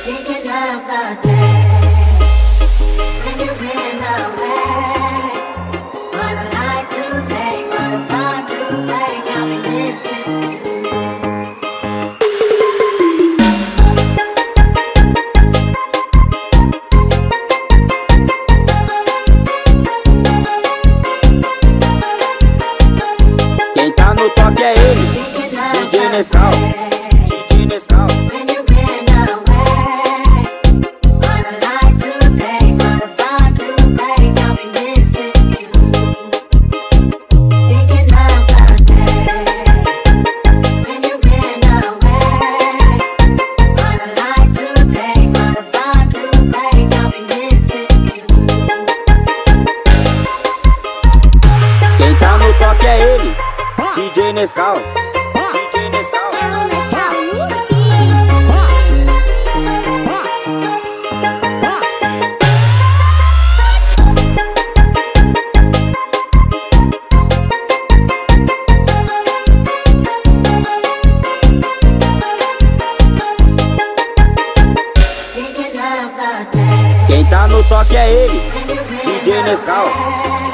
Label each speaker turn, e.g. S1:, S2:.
S1: Quem tá no toque é ele, DJ Nescau, DJ Nescau. Quem tá no toque é ele, DJ Nescau, DJ Nescau. Quem tá no toque é ele, DJ Nescau.